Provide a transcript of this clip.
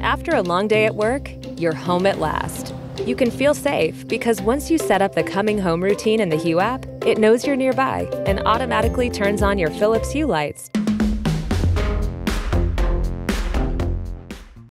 After a long day at work, you're home at last. You can feel safe because once you set up the coming home routine in the Hue app, it knows you're nearby and automatically turns on your Philips Hue lights